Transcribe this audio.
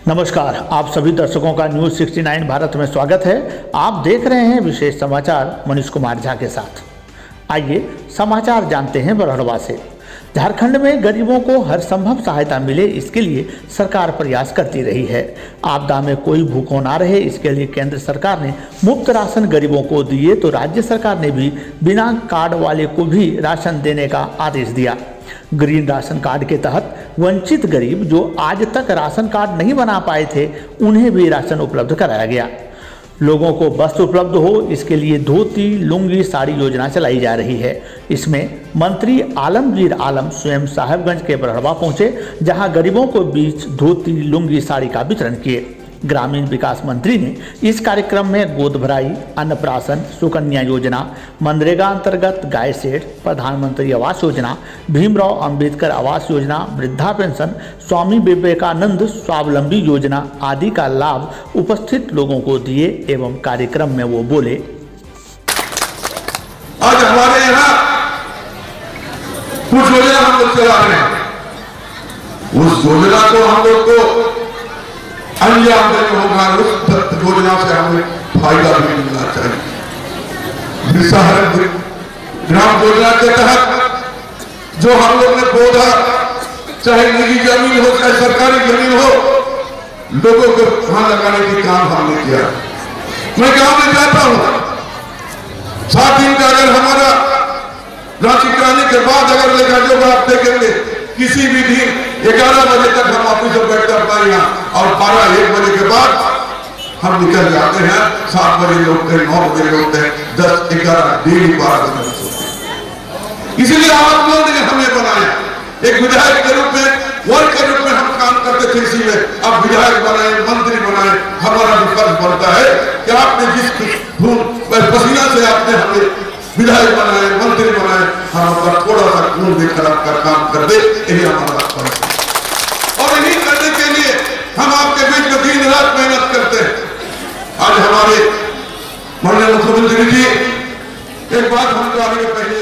नमस्कार, आप सभी दर्शकों का न्यूज़ 69 भारत में स्वागत है। आप देख रहे हैं विशेष समाचार मनीष कुमार झा के साथ। आइए समाचार जानते हैं बरहड़वा से। झारखंड में गरीबों को हर संभव सहायता मिले, इसके लिए सरकार प्रयास करती रही है। आपदा में कोई भूखों ना रहे, इसके लिए केंद्र सरकार ने मुफ्त राशन गरीबों को दिए तो राज्य सरकार ने भी बिना कार्ड वाले को भी राशन देने का आदेश दिया। ग्रीन राशन कार्ड के तहत वंचित गरीब जो आज तक राशन कार्ड नहीं बना पाए थे, उन्हें भी राशन उपलब्ध कराया गया। लोगों को वस्त्र उपलब्ध हो, इसके लिए धोती, लुंगी, साड़ी योजना चलाई जा रही है। इसमें मंत्री आलमगीर आलम स्वयं साहेबगंज के बरहड़वा पहुंचे, जहां गरीबों को बीच धोती, लुंगी, साड़ी का वितरण किए। ग्रामीण विकास मंत्री ने इस कार्यक्रम में गोद भराई, अन्नप्राशन, सुकन्या योजना, मनरेगा अंतर्गत गाय सेठ, प्रधानमंत्री आवास योजना, भीमराव अंबेडकर आवास योजना, वृद्धा पेंशन, स्वामी विवेकानंद स्वावलंबी योजना आदि का लाभ उपस्थित लोगों को दिए एवं कार्यक्रम में वो बोले। आज हमारे यहाँ कुछ योजना हम लोग चला रहे हैं, उस योजना को हम लोग को अंजाम देना होगा। उस योजना से हमें फायदा भी मिलना चाहिए। ग्राम योजना के तहत जो हम लोग ने पौधा, चाहे निजी जमीन हो चाहे सरकारी जमीन हो, लोगों को वहां लगाने की काम हमने किया। मैं गांव में जाता हूं, 7 दिन का अगर हमारा राशि कराने के बाद अगर लेखा जो आप देखेंगे, किसी भी दिन 11 बजे तक हम ऑफिस में बैठ कर पाए और 12-1 बजे के बाद हम निकल जाते हैं। 7 बजे लौटते हैं, 9 बजे लौटते हैं, 10-11 डेली 12 बजे। इसलिए आप लोगों ने हमें बनाया एक विधायक के रूप में, वर्ग के रूप में हम काम करते थे। इसी में अब विधायक बनाए, मंत्री बनाए, हमारा भी फर्ज बनता है कि आपने जिस पसीना से आपने हमें विधायक बनाए, मंत्री बनाए, हम अपना थोड़ा सा खून भी खराब कर काम कर दे, यही हमारा फर्ज है। और यही करने के लिए हम आपके बीच में दिन रात मेहनत करते हैं। आज हमारे माननीय मुख्यमंत्री जी एक बात हमको आगे पहले